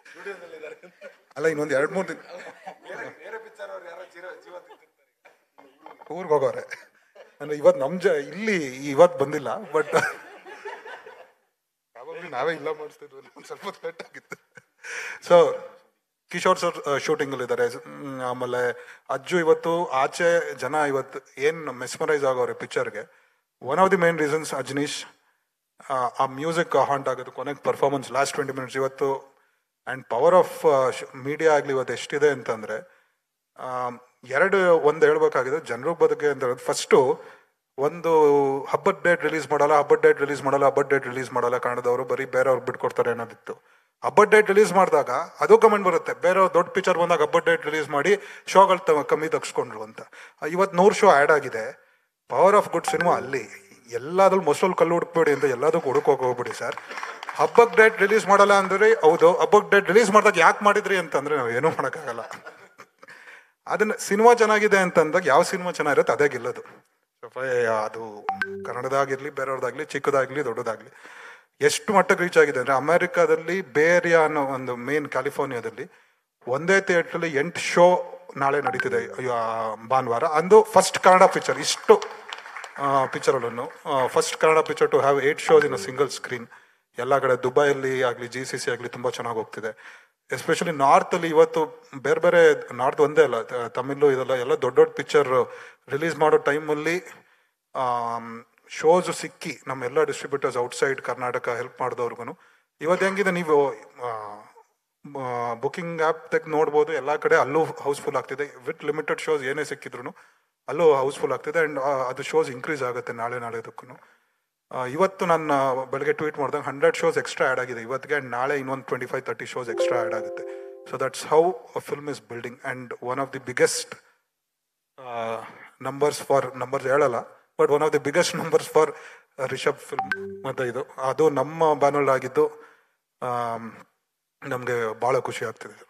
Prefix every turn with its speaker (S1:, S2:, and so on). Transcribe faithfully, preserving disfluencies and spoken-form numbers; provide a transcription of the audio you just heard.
S1: ಅಲ್ಲ ಇನ್ನೊಂದು ಎರಡು ಮೂರು ದಿನ ಊರ್ಗೆ ಹೋಗೋರೆ ಅಂದ್ರೆ ಇವತ್ತು ನಮ್ ಜ ಇಲ್ಲಿ ಇವತ್ತು ಬಂದಿಲ್ಲ ಬಟ್ ನಾವೇ ಇಲ್ಲ ಮಾಡಿಸ್ತಿದ್ವಿ ಒಂದು ಸ್ವಲ್ಪ ಲೇಟ್ ಆಗಿತ್ತು. ಸೊ ಕಿಶೋರ್ ಸರ್ ಶೂಟಿಂಗ್ ಅಲ್ಲಿ ಇದ್ದಾರೆ. ಆಮೇಲೆ ಅಜ್ಜು ಇವತ್ತು ಆಚೆ ಜನ ಇವತ್ತು ಏನ್ ಮೆಸ್ಮರೈಸ್ ಆಗೋರೆ ಪಿಕ್ಚರ್ಗೆ. One of the main reasons Ajaneesh. ಆ ಮ್ಯೂಸಿಕ್ ಹಾಂಟ್ ಆಗೋದು ಕೊನೆಗೆ ಪರ್ಫಾರ್ಮೆನ್ಸ್ ಲಾಸ್ಟ್ ಟ್ವೆಂಟಿ ಮಿನಿಟ್ಸ್ ಇವತ್ತು. ಆ್ಯಂಡ್ ಪವರ್ ಆಫ್ ಮೀಡಿಯಾ ಆಗಲಿ ಇವತ್ತು ಎಷ್ಟಿದೆ ಅಂತಂದರೆ ಎರಡು ಒಂದು ಹೇಳ್ಬೇಕಾಗಿದೆ ಜನರಿಗೆ ಬದುಕೆ ಅಂತ ಹೇಳೋದು. ಫಸ್ಟು ಒಂದು ಹಬ್ಬದ ಡೇಟ್ ರಿಲೀಸ್ ಮಾಡಲ್ಲ, ಹಬ್ಬದ ಡೇಟ್ ರಿಲೀಸ್ ಮಾಡಲ್ಲ, ಹಬ್ಬದ ಡೇಟ್ ರಿಲೀಸ್ ಮಾಡಲ್ಲ ಕನ್ನಡದವರು, ಬರೀ ಬೇರೆಯವ್ರು ಬಿಟ್ಕೊಡ್ತಾರೆ ಅನ್ನೋದಿತ್ತು. ಹಬ್ಬದ ಡೇಟ್ ರಿಲೀಸ್ ಮಾಡಿದಾಗ ಅದು ಕಮೆಂಟ್ ಬರುತ್ತೆ, ಬೇರೆಯವ್ರು ದೊಡ್ಡ ಪಿಕ್ಚರ್ ಬಂದಾಗ ಹಬ್ಬದ ಡೇಟ್ ರಿಲೀಸ್ ಮಾಡಿ ಶೋಗಳು ತ ಕಮ್ಮಿ ತಗ್ಸ್ಕೊಂಡ್ರು ಅಂತ. ಇವತ್ತು ನೂರು ಶೋ ಆ್ಯಡ್ ಆಗಿದೆ. ಪವರ್ ಆಫ್ ಗುಡ್ ಸಿನಿಮಾ ಅಲ್ಲಿ. ಎಲ್ಲಾದ್ರೂ ಮೊಸಲ್ ಕಲ್ಲು ಹುಡುಕ್ಬೇಡಿ ಅಂತ ಎಲ್ಲದಕ್ಕೂ ಹುಡುಕೋಕೆ ಹೋಗ್ಬಿಡಿ ಸರ್. ಹಬ್ಬಕ್ಕೆ ಡೇಟ್ ರಿಲೀಸ್ ಮಾಡಲ್ಲ ಅಂದ್ರೆ ಹೌದು, ಹಬ್ಬಕ್ಕೆ ಡೇಟ್ ರಿಲೀಸ್ ಮಾಡಿದಾಗ ಯಾಕೆ ಮಾಡಿದ್ರಿ ಅಂತಂದ್ರೆ ನಾವು ಏನೂ ಮಾಡೋಕ್ಕಾಗಲ್ಲ. ಅದನ್ನ ಸಿನಿಮಾ ಚೆನ್ನಾಗಿದೆ ಅಂತಂದಾಗ ಯಾವ ಸಿನಿಮಾ ಚೆನ್ನಾಗಿರುತ್ತೆ ಅದೇ ಗೆಲ್ಲೋದು. ಅದು ಕನ್ನಡದಾಗಿರ್ಲಿ, ಬೇರೆಯವ್ರದಾಗ್ಲಿ, ಚಿಕ್ಕದಾಗ್ಲಿ, ದೊಡ್ಡದಾಗ್ಲಿ. ಎಷ್ಟು ಮಟ್ಟಕ್ಕೆ ರೀಚ್ ಆಗಿದೆ ಅಂದ್ರೆ ಅಮೆರಿಕಾದಲ್ಲಿ ಬೇರಿಯಾ ಅನ್ನೋ ಒಂದು ಮೇನ್ ಕ್ಯಾಲಿಫೋರ್ನಿಯಾದಲ್ಲಿ ಒಂದೇ ಥಿಯೇಟ್ರಲ್ಲಿ ಎಂಟು ಶೋ ನಾಳೆ ನಡೀತಿದೆ ಭಾನುವಾರ. ಅಂದು ಫಸ್ಟ್ ಕನ್ನಡ ಪಿಕ್ಚರ್, ಇಷ್ಟು ಪಿಕ್ಚರಲ್ಲೂ first Kannada picture to have eight shows in a single screen. ಎಲ್ಲ ಕಡೆ ದುಬೈಯಲ್ಲಿ ಆಗಲಿ, ಜಿ ಸಿ ಸಿ ಆಗಲಿ ತುಂಬ ಚೆನ್ನಾಗಿ ಹೋಗ್ತಿದೆ. ಎಸ್ಪೆಷಲಿ ನಾರ್ತಲ್ಲಿ ಇವತ್ತು ಬೇರೆ ಬೇರೆ ನಾರ್ತ್ ಒಂದೇ ಅಲ್ಲ, ತಮಿಳು ಇದೆಲ್ಲ ಎಲ್ಲ ದೊಡ್ಡ ದೊಡ್ಡ ಪಿಕ್ಚರ್ ರಿಲೀಸ್ ಮಾಡೋ ಟೈಮಲ್ಲಿ ಶೋಸು ಸಿಕ್ಕಿ ನಮ್ಮೆಲ್ಲ ಡಿಸ್ಟ್ರಿಬ್ಯೂಟರ್ಸ್ ಔಟ್ಸೈಡ್ ಕರ್ನಾಟಕ ಹೆಲ್ಪ್ ಮಾಡಿದವ್ರಿಗೂ. ಇವತ್ತು ಹೆಂಗಿದೆ ನೀವು ಬುಕಿಂಗ್ ಆ್ಯಪ್ ತೆಗೆದು ನೋಡ್ಬೋದು, ಎಲ್ಲ ಕಡೆ ಅಲ್ಲೂ ಹೌಸ್ಫುಲ್ ಆಗ್ತಿದೆ. ವಿತ್ ಲಿಮಿಟೆಡ್ ಶೋಸ್ ಏನೇ ಸಿಕ್ಕಿದ್ರು ಅಲ್ಲೂ ಹೌಸ್ಫುಲ್ ಆಗ್ತಿದೆ. ಆ್ಯಂಡ್ ಅದು ಶೋಸ್ ಇನ್ಕ್ರೀಸ್ ಆಗುತ್ತೆ ನಾಳೆ ನಾಳೆದಕ್ಕೂ. ಇವತ್ತು ನಾನು ಬೆಳಗ್ಗೆ ಟ್ವೀಟ್ ಮಾಡಿದಾಗ ಹಂಡ್ರೆಡ್ ಶೋಸ್ ಎಕ್ಸ್ಟ್ರಾ ಆ್ಯಡ್ ಆಗಿದೆ ಇವತ್ತಿಗೆ. ಆ್ಯಂಡ್ ನಾಳೆ ಇನ್ನೊಂದು twenty five thirty shows extra add ಆಗುತ್ತೆ. So that's how a film is building. And one of the biggest numbers for numbers ಹೇಳಲ್ಲ but one of the biggest numbers for Rishab film ಮತ್ತು ಇದು ಅದು ನಮ್ಮ ಬ್ಯಾನರ್ ಆಗಿದ್ದು ನಮಗೆ ಭಾಳ ಖುಷಿ ಆಗ್ತಿದೆ.